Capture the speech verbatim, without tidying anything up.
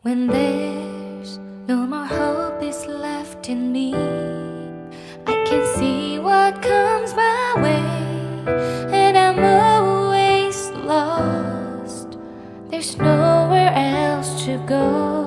When there's no more hope is left in me, I can see what comes my way, and I'm always lost. There's nowhere else to go.